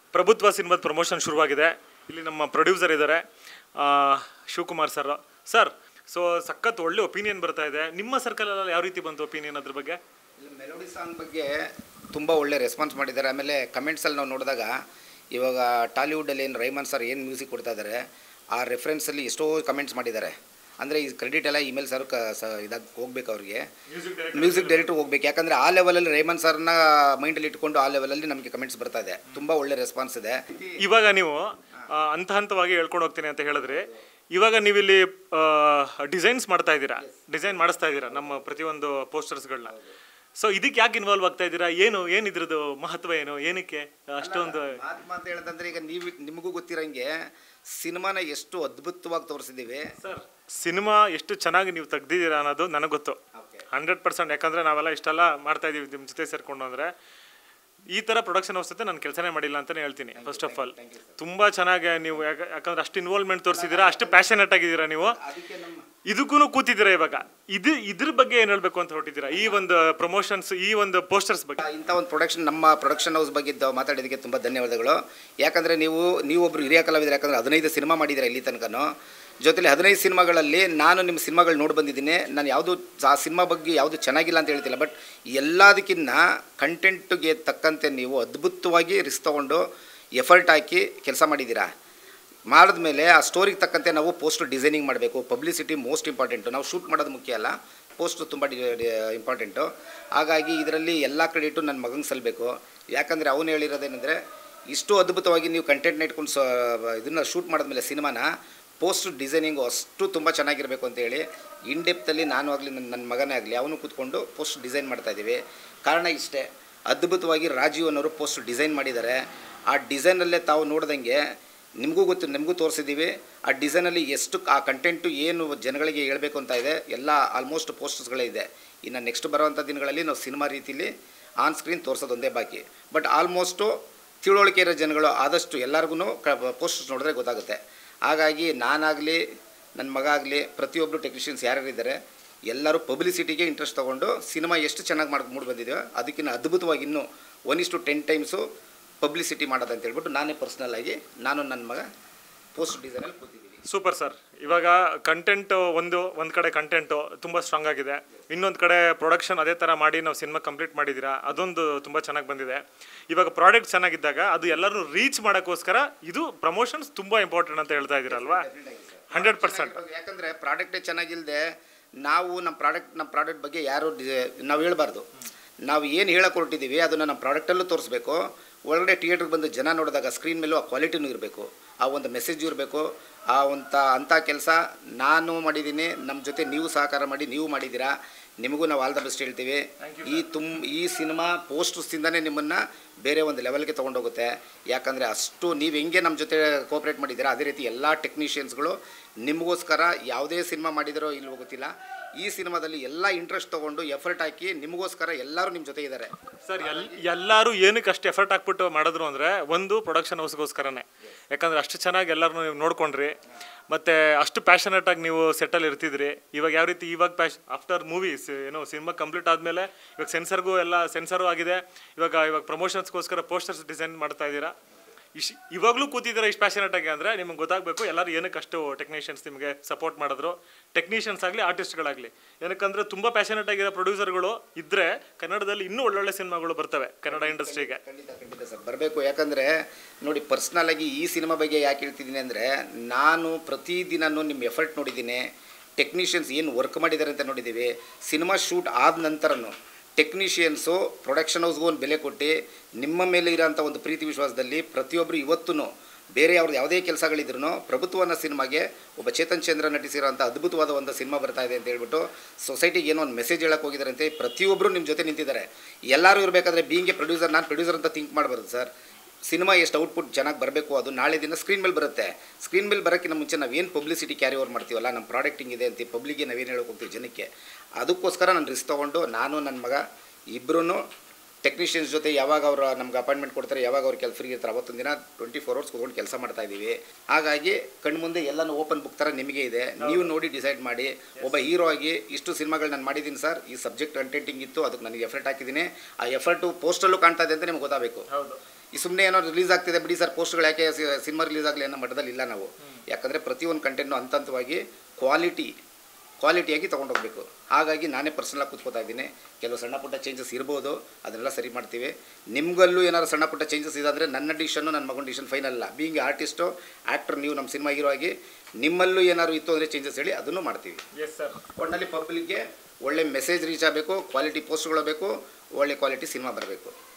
ಪ್ರಭುತ್ವ ಸಿನಿಮಾದ ಪ್ರಮೋಷನ್ ಶುರುವಾಗಿದೆ. ಇಲ್ಲಿ ನಮ್ಮ ಪ್ರೊಡ್ಯೂಸರ್ ಇದ್ದಾರೆ, ಶಿವಕುಮಾರ್ ಸರ್. ಸರ್, ಸೊ ಸಖತ್ ಒಳ್ಳೆ ಒಪಿನಿಯನ್ ಬರ್ತಾ ಇದೆ. ನಿಮ್ಮ ಸರ್ಕಲಲ್ಲಿ ಯಾವ ರೀತಿ ಬಂತು ಒಪಿನಿಯನ್ ಅದ್ರ ಬಗ್ಗೆ? ಮೆಲೋಡಿ ಸಾಂಗ್ ಬಗ್ಗೆ ತುಂಬ ಒಳ್ಳೆ ರೆಸ್ಪಾನ್ಸ್ ಮಾಡಿದ್ದಾರೆ. ಆಮೇಲೆ ಕಮೆಂಟ್ಸಲ್ಲಿ ನಾವು ನೋಡಿದಾಗ ಇವಾಗ ಟಾಲಿವುಡಲ್ಲಿ ಏನು ರೈಮನ್ ಸರ್ ಏನು ಮ್ಯೂಸಿಕ್ ಕೊಡ್ತಾ ಇದ್ದಾರೆ, ಆ ರೆಫರೆನ್ಸಲ್ಲಿ ಎಷ್ಟೋ ಕಮೆಂಟ್ಸ್ ಮಾಡಿದ್ದಾರೆ. ಅಂದರೆ ಈ ಕ್ರೆಡಿಟ್ ಎಲ್ಲ ಇಮೇಲ್ ಸರ್ ಇದಾಗಿ ಹೋಗ್ಬೇಕು, ಅವ್ರಿಗೆ ಮ್ಯೂಸಿಕ್ ಡೈರೆಕ್ಟರ್ ಹೋಗ್ಬೇಕು. ಯಾಕಂದರೆ ಆ ಲೆವೆಲಲ್ಲಿ ರೇಮನ್ ಸರ್ನ ಮೈಂಡಲ್ಲಿ ಇಟ್ಕೊಂಡು ಆ ಲೆವೆಲಲ್ಲಿ ನಮಗೆ ಕಮೆಂಟ್ಸ್ ಬರ್ತಾ ಇದೆ. ತುಂಬ ಒಳ್ಳೆ ರೆಸ್ಪಾನ್ಸ್ ಇದೆ. ಇವಾಗ ನೀವು ಹಂತವಾಗಿ ಹೇಳ್ಕೊಂಡು ಹೋಗ್ತೀನಿ ಅಂತ ಹೇಳಿದ್ರಿ. ಇವಾಗ ನೀವಿಲ್ಲಿ ಡಿಸೈನ್ಸ್ ಮಾಡ್ತಾ ಇದ್ದೀರಾ, ಡಿಸೈನ್ ಮಾಡಿಸ್ತಾ ಇದ್ದೀರಾ ನಮ್ಮ ಪ್ರತಿಯೊಂದು ಪೋಸ್ಟರ್ಸ್ಗಳನ್ನ. ಸೊ ಇದಕ್ಕೆ ಯಾಕೆ ಇನ್ವಾಲ್ವ್ ಆಗ್ತಾ ಇದ್ದೀರಾ? ಏನಿದ್ರದ್ದು ಮಹತ್ವ ಏನು, ಏನಕ್ಕೆ ಅಷ್ಟೊಂದು ಮಹತ್ವ ಅಂತ ಹೇಳಿದಂದ್ರೆ, ಈಗ ನಿಮಗೂ ಗೊತ್ತಿರೋಂಗೆ ಸಿನಿಮಾನ ಎಷ್ಟು ಅದ್ಭುತವಾಗಿ ತೋರಿಸಿದ್ದೀವಿ ಸರ್. ಸಿನಿಮಾ ಎಷ್ಟು ಚೆನ್ನಾಗಿ ನೀವು ತೆಗ್ದಿದ್ದೀರಾ ಅನ್ನೋದು ನನಗೆ ಗೊತ್ತು 100%. ಯಾಕಂದರೆ ನಾವೆಲ್ಲ ಇಷ್ಟೆಲ್ಲ ಮಾಡ್ತಾ ಇದ್ದೀವಿ ನಿಮ್ಮ ಜೊತೆ ಸೇರಿಕೊಂಡು. ಅಂದರೆ ಈ ಥರ ಪ್ರೊಡಕ್ಷನ್ ಹೌಸ್ ಜೊತೆ ನಾನು ಕೆಲಸನೇ ಮಾಡಿಲ್ಲ ಅಂತಲೇ ಹೇಳ್ತೀನಿ. ಫಸ್ಟ್ ಆಫ್ ಆಲ್ ತುಂಬ ಚೆನ್ನಾಗಿ ನೀವು, ಯಾಕಂದ್ರೆ ಅಷ್ಟು ಇನ್ವಾಲ್ವ್ಮೆಂಟ್ ತೋರಿಸಿದ್ದೀರಾ, ಅಷ್ಟು ಪ್ಯಾಷನೇಟ್ ಆಗಿದ್ದೀರಾ ನೀವು. ಇದಕ್ಕೂ ಕೂತಿದ್ದೀರಾ. ಇವಾಗ ಇದ್ರ ಬಗ್ಗೆ ಏನು ಹೇಳಬೇಕು ಅಂತ ಹೊರಟಿದ್ದೀರಾ? ಈ ಒಂದು ಪ್ರಮೋಷನ್ಸ್, ಈ ಒಂದು ಪೋಸ್ಟರ್ಸ್ ಬಗ್ಗೆ, ಇಂಥ ಒಂದು ನಮ್ಮ ಪ್ರೊಡಕ್ಷನ್ ಹೌಸ್ ಬಗ್ಗೆ ಮಾತಾಡೋದಕ್ಕೆ ತುಂಬ ಧನ್ಯವಾದಗಳು. ಯಾಕಂದರೆ ನೀವೊಬ್ಬರು ಹಿರಿಯ ಕಲಾವಿದರು. ಯಾಕಂದರೆ 15 ಸಿನಿಮಾ ಮಾಡಿದ್ದೀರಾ ಇಲ್ಲಿ ತನಕನೂ. ಜೊತೆಲಿ 15 ಸಿನಿಮಾಗಳಲ್ಲಿ ನಾನು ನಿಮ್ಮ ಸಿನಿಮಾಗಳು ನೋಡಿ ಬಂದಿದ್ದೀನಿ. ನಾನು ಯಾವುದು ಆ ಸಿನಿಮಾ ಬಗ್ಗೆ ಯಾವುದು ಚೆನ್ನಾಗಿಲ್ಲ ಅಂತ ಹೇಳ್ತಿಲ್ಲ, ಬಟ್ ಎಲ್ಲದಕ್ಕಿಂತ ಕಂಟೆಂಟ್ಗೆ ತಕ್ಕಂತೆ ನೀವು ಅದ್ಭುತವಾಗಿ ರಿಸ್ಕ್ ತೊಗೊಂಡು ಎಫರ್ಟ್ ಹಾಕಿ ಕೆಲಸ ಮಾಡಿದ್ದೀರಾ. ಮಾಡಿದ್ಮೇಲೆ ಆ ಸ್ಟೋರಿಗೆ ತಕ್ಕಂತೆ ನಾವು ಪೋಸ್ಟ್ ಡಿಸೈನಿಂಗ್ ಮಾಡಬೇಕು. Publicity most important. ನಾವು ಶೂಟ್ ಮಾಡೋದು ಮುಖ್ಯ ಅಲ್ಲ, ಪೋಸ್ಟು ತುಂಬ ಇಂಪಾರ್ಟೆಂಟು. ಹಾಗಾಗಿ ಇದರಲ್ಲಿ ಎಲ್ಲ ಕ್ರೆಡಿಟು ನನ್ನ ಮಗಂಗೆ ಸಲ್ಲಬೇಕು. ಯಾಕಂದರೆ ಅವನು ಹೇಳಿರೋದೇನೆಂದರೆ, ಇಷ್ಟು ಅದ್ಭುತವಾಗಿ ನೀವು ಕಂಟೆಂಟ್ನ ಇಟ್ಕೊಂಡು ಇದನ್ನು ಶೂಟ್ ಮಾಡಿದ್ಮೇಲೆ ಸಿನಿಮಾನ ಪೋಸ್ಟ್ ಡಿಸೈನಿಂಗು ಅಷ್ಟು ತುಂಬ ಚೆನ್ನಾಗಿರಬೇಕು ಅಂತೇಳಿ ಇನ್ ಡೆಪ್ತಲ್ಲಿ ನಾನು ಆಗಲಿ ನನ್ನ ಮಗನೇ ಆಗಲಿ ಅವನು ಕೂತ್ಕೊಂಡು ಪೋಸ್ಟ್ ಡಿಸೈನ್ ಮಾಡ್ತಾಯಿದ್ದೀವಿ. ಕಾರಣ ಇಷ್ಟೇ, ಅದ್ಭುತವಾಗಿ ರಾಜೀವ್ ಅನ್ನೋರು ಪೋಸ್ಟ್ ಡಿಸೈನ್ ಮಾಡಿದ್ದಾರೆ. ಆ ಡಿಸೈನಲ್ಲೇ ತಾವು ನೋಡ್ದಂಗೆ ನಿಮಗೂ ಗೊತ್ತು, ನಿಮಗೂ ತೋರಿಸಿದ್ದೀವಿ. ಆ ಡಿಸೈನಲ್ಲಿ ಎಷ್ಟು ಆ ಕಂಟೆಂಟು ಏನು ಜನಗಳಿಗೆ ಹೇಳಬೇಕು ಅಂತ ಇದೆ, ಎಲ್ಲ ಆಲ್ಮೋಸ್ಟ್ ಪೋಸ್ಟರ್ಸ್ಗಳೇ ಇದೆ. ಇನ್ನು ನೆಕ್ಸ್ಟ್ ಬರೋವಂಥ ದಿನಗಳಲ್ಲಿ ನಾವು ಸಿನಿಮಾ ರೀತಿಲಿ ಆನ್ ಸ್ಕ್ರೀನ್ ತೋರಿಸೋದೊಂದೇ ಬಾಕಿ. ಬಟ್ ಆಲ್ಮೋಸ್ಟು ತಿಳುವಳಿಕೆ ಇರೋ ಜನಗಳು ಆದಷ್ಟು ಎಲ್ಲರಿಗೂ ಪೋಸ್ಟರ್ಸ್ ನೋಡಿದ್ರೆ ಗೊತ್ತಾಗುತ್ತೆ. ಹಾಗಾಗಿ ನಾನಾಗಲಿ ನನ್ನ ಮಗ ಆಗಲಿ ಪ್ರತಿಯೊಬ್ಬರು ಟೆಕ್ನಿಷಿಯನ್ಸ್ ಯಾರ್ಯಾರಿದ್ದಾರೆ ಎಲ್ಲರೂ ಪಬ್ಲಿಸಿಟಿಗೆ ಇಂಟ್ರೆಸ್ಟ್ ತೊಗೊಂಡು ಸಿನಿಮಾ ಎಷ್ಟು ಚೆನ್ನಾಗಿ ಮೂಡಿ ಬಂದಿದ್ದೀವೋ ಅದಕ್ಕಿಂತ ಅದ್ಭುತವಾಗಿ ಇನ್ನೂ 1:10 ಟೈಮ್ಸು ಪಬ್ಲಿಸಿಟಿ ಮಾಡೋದಂತ ಹೇಳ್ಬಿಟ್ಟು ನಾನೇ ಪರ್ಸ್ನಲ್ಲಾಗಿ ನಾನು ನನ್ನ ಮಗ ಪೋಸ್ಟ್ ಡಿಸೈನಲ್ಲಿ ಕೂತಿದ್ದೀವಿ. Super sir. ಇವಾಗ ಕಂಟೆಂಟು ಒಂದು ಕಡೆ ಕಂಟೆಂಟು ತುಂಬ ಸ್ಟ್ರಾಂಗ್ ಆಗಿದೆ, ಇನ್ನೊಂದು ಕಡೆ ಪ್ರೊಡಕ್ಷನ್ ಅದೇ ಥರ ಮಾಡಿ ನಾವು ಸಿನಿಮಾ ಕಂಪ್ಲೀಟ್ ಮಾಡಿದ್ದೀರಾ, ಅದೊಂದು ತುಂಬ ಚೆನ್ನಾಗಿ ಬಂದಿದೆ. ಇವಾಗ ಪ್ರಾಡಕ್ಟ್ ಚೆನ್ನಾಗಿದ್ದಾಗ ಅದು ಎಲ್ಲರೂ ರೀಚ್ ಮಾಡೋಕ್ಕೋಸ್ಕರ ಇದು ಪ್ರಮೋಷನ್ಸ್ ತುಂಬ ಇಂಪಾರ್ಟೆಂಟ್ ಅಂತ ಹೇಳ್ತಾ ಇದ್ದೀರಲ್ವಾ? 100%. ಯಾಕಂದರೆ ಪ್ರಾಡಕ್ಟೇ ಚೆನ್ನಾಗಿಲ್ಲದೆ ನಾವು ನಮ್ಮ ಪ್ರಾಡಕ್ಟ್ ಬಗ್ಗೆ ಯಾರು ನಾವು ಹೇಳ್ಬಾರ್ದು. ನಾವು ಏನು ಹೇಳಕ್ಕೆ ಹೊರಟಿದ್ದೀವಿ ಅದನ್ನು ನಮ್ಮ ಪ್ರಾಡಕ್ಟಲ್ಲೂ ತೋರಿಸ್ಬೇಕು. ಒಳಗಡೆ ಥಿಯೇಟ್ರಿಗೆ ಬಂದು ಜನ ನೋಡಿದಾಗ ಸ್ಕ್ರೀನ್ ಮೇಲೂ ಆ ಕ್ವಾಲಿಟಿನೂ ಇರಬೇಕು, ಆ ಒಂದು ಮೆಸೇಜು ಇರಬೇಕು. ಅಂಥ ಕೆಲಸ ನಾನು ಮಾಡಿದ್ದೀನಿ. ನಮ್ಮ ಜೊತೆ ನೀವು ಸಹಕಾರ ಮಾಡಿ ನೀವು ಮಾಡಿದ್ದೀರಾ. ನಿಮಗೂ ನಾವು ಆಲ್ ದ ಬೆಸ್ಟ್ ಹೇಳ್ತೀವಿ. ಈ ಸಿನಿಮಾ ಪೋಸ್ಟರ್ಸಿಂದನೇ ನಿಮ್ಮನ್ನು ಬೇರೆ ಒಂದು ಲೆವೆಲ್ಗೆ ತೊಗೊಂಡೋಗುತ್ತೆ. ಯಾಕಂದರೆ ಅಷ್ಟು ನೀವು ಹೆಂಗೆ ನಮ್ಮ ಜೊತೆ ಕೋಆಪ್ರೇಟ್ ಮಾಡಿದ್ದೀರಾ ಅದೇ ರೀತಿ ಎಲ್ಲ ಟೆಕ್ನಿಷಿಯನ್ಸ್ಗಳು ನಿಮಗೋಸ್ಕರ ಯಾವುದೇ ಸಿನಿಮಾ ಮಾಡಿದಾರೋ ಇಲ್ವೋ ಗೊತ್ತಿಲ್ಲ, ಈ ಸಿನಿಮಾದಲ್ಲಿ ಎಲ್ಲ ಇಂಟ್ರೆಸ್ಟ್ ತೊಗೊಂಡು ಎಫರ್ಟ್ ಹಾಕಿ ನಿಮಗೋಸ್ಕರ ಎಲ್ಲರೂ ನಿಮ್ಮ ಜೊತೆ ಇದ್ದಾರೆ ಸರ್. ಎಲ್ಲರೂ ಏನಕ್ಕೆ ಅಷ್ಟು ಎಫರ್ಟ್ ಹಾಕ್ಬಿಟ್ಟು ಮಾಡಿದ್ರು ಅಂದರೆ ಒಂದು ಪ್ರೊಡಕ್ಷನ್ ಹೌಸ್ಗೋಸ್ಕರನೇ. ಯಾಕಂದರೆ ಅಷ್ಟು ಚೆನ್ನಾಗಿ ಎಲ್ಲರೂ ನೀವು ನೋಡ್ಕೊಂಡ್ರಿ, ಮತ್ತು ಅಷ್ಟು ಪ್ಯಾಷನೇಟಾಗಿ ನೀವು ಸೆಟ್ಟಲ್ಲಿ ಇರ್ತಿದ್ರಿ. ಇವಾಗ ಯಾವ ರೀತಿ ಆಫ್ಟರ್ ಮೂವೀಸ್ ಸಿನಿಮಾ ಕಂಪ್ಲೀಟ್ ಆದಮೇಲೆ ಇವಾಗ ಸೆನ್ಸರು ಆಗಿದೆ. ಇವಾಗ ಪ್ರಮೋಷನ್ಸ್ಗೋಸ್ಕರ ಪೋಸ್ಟರ್ಸ್ ಡಿಸೈನ್ ಮಾಡ್ತಾ ಇದ್ದೀರಾ. ಇವಾಗಲೂ ಕೂತಿದ್ದೀರಾ ಇಷ್ಟು ಪ್ಯಾಷನೇಟಾಗಿ ಅಂದರೆ ನಿಮಗೆ ಗೊತ್ತಾಗಬೇಕು ಎಲ್ಲರೂ ಏನಕ್ಕೆ ಅಷ್ಟು ಟೆಕ್ನಿಷಿಯನ್ಸ್ ನಿಮಗೆ ಸಪೋರ್ಟ್ ಮಾಡಿದ್ರು. ಟೆಕ್ನಿಷಿಯನ್ಸ್ ಆಗಲಿ ಆರ್ಟಿಸ್ಟ್ಗಳಾಗಲಿ, ಏನಕ್ಕಂದರೆ ತುಂಬ ಪ್ಯಾಷನೇಟ್ ಆಗಿರೋ ಪ್ರೊಡ್ಯೂಸರ್ಗಳು ಇದ್ದರೆ ಕನ್ನಡದಲ್ಲಿ ಇನ್ನೂ ಒಳ್ಳೊಳ್ಳೆ ಸಿನಿಮಾಗಳು ಬರ್ತವೆ ಕನ್ನಡ ಇಂಡಸ್ಟ್ರಿಗೆ. ಖಂಡಿತ ಸರ್ ಬರಬೇಕು. ಯಾಕಂದರೆ ನೋಡಿ, ಪರ್ಸ್ನಲಾಗಿ ಈ ಸಿನಿಮಾ ಬಗ್ಗೆ ಯಾಕೆ ಹೇಳ್ತಿದ್ದೀನಿ ಅಂದರೆ, ನಾನು ಪ್ರತಿದಿನವೂ ನಿಮ್ಮ ಎಫರ್ಟ್ ನೋಡಿದ್ದೀನಿ. ಟೆಕ್ನಿಷಿಯನ್ಸ್ ಏನು ವರ್ಕ್ ಮಾಡಿದ್ದಾರೆ ಅಂತ ನೋಡಿದ್ದೀವಿ. ಸಿನಿಮಾ ಶೂಟ್ ಆದ ನಂತರನೂ ಟೆಕ್ನಿಷಿಯನ್ಸು ಪ್ರೊಡಕ್ಷನ್ ಹೌಸ್ಗೂ ಒಂದು ಬೆಲೆ ಕೊಟ್ಟು ನಿಮ್ಮ ಮೇಲೆ ಇರೋಂಥ ಒಂದು ಪ್ರೀತಿ ವಿಶ್ವಾಸದಲ್ಲಿ ಪ್ರತಿಯೊಬ್ಬರು ಇವತ್ತೂ ಬೇರೆ ಅವ್ರದ್ದು ಯಾವುದೇ ಕೆಲಸಗಳಿದ್ರೂ ಪ್ರಭುತ್ವ ಅನ್ನೋ ಸಿನಿಮಾಗೆ ಒಬ್ಬ ಚೇತನ್ ಚಂದ್ರ ನಟಿಸಿರೋಂಥ ಅದ್ಭುತವಾದ ಒಂದು ಸಿನಿಮಾ ಬರ್ತಾ ಇದೆ ಅಂತ ಹೇಳ್ಬಿಟ್ಟು ಸೊಸೈಟಿಗೆ ಏನೋ ಒಂದು ಮೆಸೇಜ್ ಹೇಳಕ್ಕೆ ಹೋಗಿದ್ದಾರಂತೆ. ಪ್ರತಿಯೊಬ್ಬರು ನಿಮ್ಮ ಜೊತೆ ನಿಂತಿದ್ದಾರೆ. ಎಲ್ಲರೂ ಇರಬೇಕಾದ್ರೆ ಬೀಂಗೆ ಪ್ರೊಡ್ಯೂಸರ್, ನಾನು ಪ್ರೊಡ್ಯೂಸರ್ ಅಂತ ಥಿಂಕ್ ಮಾಡಬಾರ್ದು ಸರ್. ಸಿನಿಮಾ ಎಷ್ಟು ಔಟ್ಪುಟ್ ಚೆನ್ನಾಗಿ ಬರಬೇಕು, ಅದು ನಾಳೆ ದಿನ ಸ್ಕ್ರೀನ್ ಮೇಲೆ ಬರುತ್ತೆ. ಸ್ಕ್ರೀನ್ ಮೇಲೆ ಬರೋಕ್ಕಿಂತ ಮುಂಚೆ ನಾವೇನು ಪಬ್ಲಿಸಿಟಿ ಕ್ಯಾರಿ ಓವರ್ ಮಾಡ್ತೀವಲ್ಲ, ನಮ್ಮ ಪ್ರಾಡಕ್ಟಿಂಗ್ ಇದೆ ಅಂತ ಪಬ್ಲಿಕ್ಗೆ ನಾವೇನು ಹೇಳೋಕೆ ಹೋಗ್ತೀವಿ ಜನಕ್ಕೆ. ಅದಕ್ಕೋಸ್ಕರ ನಾನು ರಿಸ್ಕ್ ತೊಗೊಂಡು ನಾನು ನನ್ನ ಮಗ ಇಬ್ಬರೂ ಟೆಕ್ನಿಷಿಯನ್ಸ್ ಜೊತೆ ಯಾವಾಗ ಅವರು ನಮ್ಗೆ ಅಪಾಯಿಂಟ್ಮೆಂಟ್ ಕೊಡ್ತಾರೆ, ಯಾವಾಗ ಅವ್ರು ಫ್ರೀ ಇರ್ತಾರೆ ಅವತ್ತೊಂದು ದಿನ 24 hours ಕೂತ್ಕೊಂಡು ಕೆಲಸ ಮಾಡ್ತಾಯಿದ್ದೀವಿ. ಹಾಗಾಗಿ ಕಣ್ಮುಂದೆ ಎಲ್ಲನೂ ಓಪನ್ ಬುಕ್ ಥರ ನಿಮಗೆ ಇದೆ. ನೀವು ನೋಡಿ ಡಿಸೈಡ್ ಮಾಡಿ. ಒಬ್ಬ ಹೀರೋ ಆಗಿ ಇಷ್ಟು ಸಿನಿಮಾಗಳು ನಾನು ಮಾಡಿದ್ದೀನಿ ಸರ್, ಈ ಸಬ್ಜೆಕ್ಟ್ ಕಂಟೆಂಟಿಂಗ್ ಇತ್ತು, ಅದಕ್ಕೆ ನನಗೆ ಎಫರ್ಟ್ ಹಾಕಿದ್ದೀನಿ. ಆ ಎಫರ್ಟು ಪೋಸ್ಟಲ್ಲೂ ಕಾಣ್ತಾ ಇದೆ ಅಂತ ನಿಮ್ಗೆ ಗೊತ್ತಾಗಬೇಕು. ಈ ಸುಮ್ಮನೆ ಏನೋ ರಿಲೀಸ್ ಆಗ್ತಿದೆ ಬಿಡಿ ಸರ್ ಪೋಸ್ಟ್ಗಳು ಯಾಕೆ ಸಿನಿಮಾ ರಿಲೀಸ್ ಆಗಲಿ ಅನ್ನೋ ಮಟ್ಟದಲ್ಲಿ ಇಲ್ಲ ನಾವು. ಯಾಕಂದರೆ ಪ್ರತಿಯೊಂದು ಕಂಟೆಂಟ್ನು ಹಂತವಾಗಿ ಕ್ವಾಲಿಟಿಯಾಗಿ ತೊಗೊಂಡೋಗ್ಬೇಕು. ಹಾಗಾಗಿ ನಾನೇ ಪರ್ಸನಲಾಗಿ ಕೂತ್ಕೋತಾ ಇದ್ದೀನಿ. ಕೆಲವು ಸಣ್ಣ ಪುಟ್ಟ ಚೇಂಜಸ್ ಇರ್ಬೋದು, ಅದನ್ನೆಲ್ಲ ಸರಿ ಮಾಡ್ತೀವಿ. ನಿಮಗಲ್ಲೂ ಏನಾದ್ರು ಸಣ್ಣ ಪುಟ್ಟ ಚೇಂಜಸ್ ಇದಾದರೆ ನನ್ನ ಡಿಸಿಷನ್ನು ನನ್ನ ಮಗನ ಡಿಸಿಷನ್ ಫೈನಲ್ ಅಲ್ಲ. ಬೀಯಿಂಗ್ ಆರ್ಟಿಸ್ಟು ಆ್ಯಕ್ಟರ್, ನೀವು ನಮ್ಮ ಸಿನಿಮಾ ಹೀರೋ ಆಗಿ ನಿಮ್ಮಲ್ಲೂ ಏನಾದ್ರು ಇತ್ತು ಅಂದರೆ ಚೇಂಜಸ್ ಹೇಳಿ ಅದನ್ನು ಮಾಡ್ತೀವಿ. Yes sir. ಒಟ್ಟಿನಲ್ಲಿ ಪಬ್ಲಿಕ್ಗೆ ಒಳ್ಳೆ ಮೆಸೇಜ್ ರೀಚ್ ಆಗಬೇಕು, ಕ್ವಾಲಿಟಿ ಪೋಸ್ಟ್ಗಳು ಬೇಕು, ಒಳ್ಳೆ ಕ್ವಾಲಿಟಿ ಸಿನಿಮಾ ಬರಬೇಕು.